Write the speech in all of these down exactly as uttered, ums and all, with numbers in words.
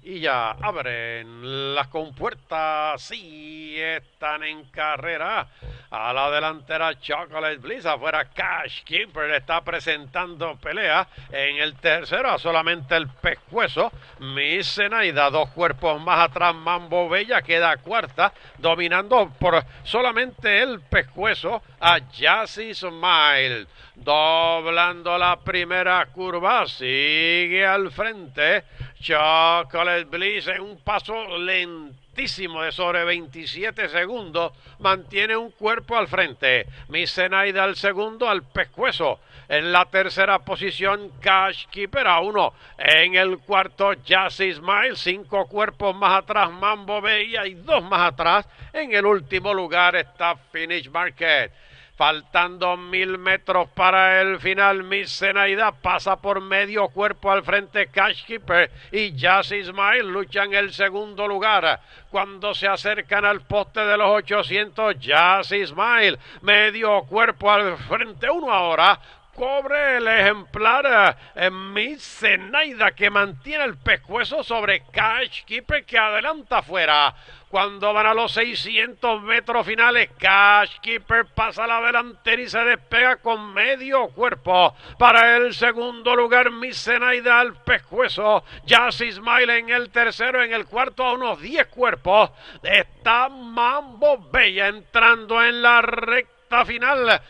Y ya abren las compuertas, sí, están en carrera. A la delantera Chocolate Bliss, afuera Cash Keeper está presentando pelea. En el tercero a solamente el pescuezo. Miss Zenaida, dos cuerpos más atrás, Mambo Bella queda cuarta, dominando por solamente el pescuezo a Jazzy Smile. Doblando la primera curva, sigue al frente Chocolate Bliss en un paso lentísimo de sobre veintisiete segundos, mantiene un cuerpo al frente. Miss Zenaida al segundo, al pescuezo. En la tercera posición Cash Keeper a uno. En el cuarto Jazzy Smile, cinco cuerpos más atrás Mambo Bella y dos más atrás. En el último lugar está Finish Market. Faltando mil metros para el final, Miss Zenaida pasa por medio cuerpo al frente Cash Keeper y Jazzy Smile luchan el segundo lugar. Cuando se acercan al poste de los ochocientos, Jazzy Smile, medio cuerpo al frente, uno ahora. Cobre el ejemplar eh, Miss Zenaida, que mantiene el pescuezo sobre Cash Keeper, que adelanta afuera. Cuando van a los seiscientos metros finales, Cash Keeper pasa a la delantera y se despega con medio cuerpo. Para el segundo lugar, Miss Zenaida al pescuezo. Jazzy Smile en el tercero, en el cuarto a unos diez cuerpos. Está Mambo Bella entrando en la recta final.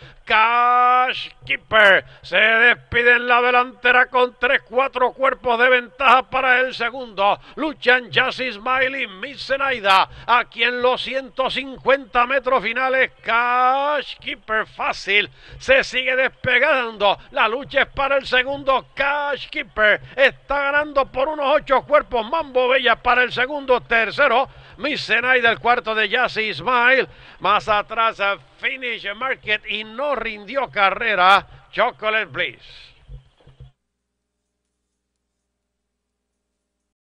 Cash Keeper se despide en la delantera con tres, cuatro cuerpos de ventaja para el segundo. Luchan Jazzy Smile y Miss Zenaida. Aquí en los ciento cincuenta metros finales, Cash Keeper fácil se sigue despegando. La lucha es para el segundo. Cash Keeper está ganando por unos ocho cuerpos. Mambo Bella para el segundo. Tercero, Miss Zenaida, el cuarto de Jazzy Smile. Más atrás, Finish Market, y no rindió carrera Chocolate Bliss.